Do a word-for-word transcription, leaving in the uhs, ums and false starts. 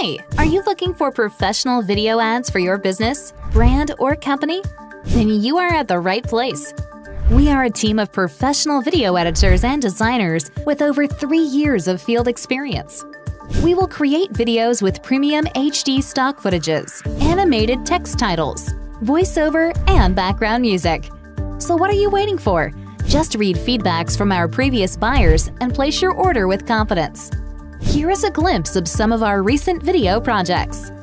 Hey, are you looking for professional video ads for your business, brand, or company? Then you are at the right place. We are a team of professional video editors and designers with over three years of field experience. We will create videos with premium H D stock footages, animated text titles, voiceover, and background music. So what are you waiting for? Just read feedbacks from our previous buyers and place your order with confidence. Here is a glimpse of some of our recent video projects.